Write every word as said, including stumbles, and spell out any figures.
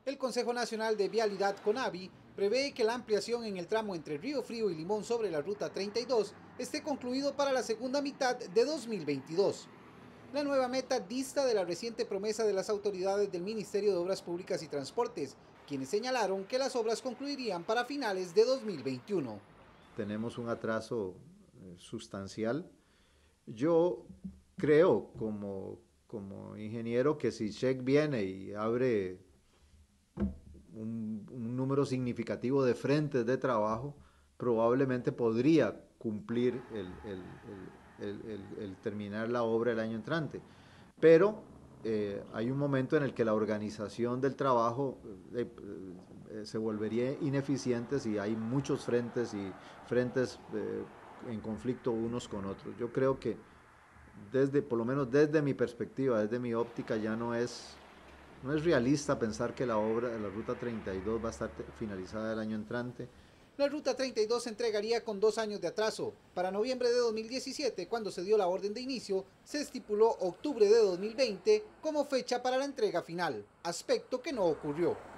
El Consejo Nacional de Vialidad CONAVI prevé que la ampliación en el tramo entre Río Frío y Limón sobre la Ruta treinta y dos esté concluido para la segunda mitad de dos mil veintidós. La nueva meta dista de la reciente promesa de las autoridades del Ministerio de Obras Públicas y Transportes, quienes señalaron que las obras concluirían para finales de dos mil veintiuno. Tenemos un atraso eh, sustancial. Yo creo como, como ingeniero que si Check viene y abre un, un número significativo de frentes de trabajo, probablemente podría cumplir el, el, el, el, el terminar la obra el año entrante. Pero eh, hay un momento en el que la organización del trabajo eh, eh, se volvería ineficiente si hay muchos frentes y frentes eh, en conflicto unos con otros. Yo creo que desde, por lo menos desde mi perspectiva, desde mi óptica, ya no es, no es realista pensar que la obra de la Ruta treinta y dos va a estar finalizada el año entrante. La Ruta treinta y dos se entregaría con dos años de atraso. Para noviembre de dos mil diecisiete, cuando se dio la orden de inicio, se estipuló octubre de dos mil veinte como fecha para la entrega final, aspecto que no ocurrió.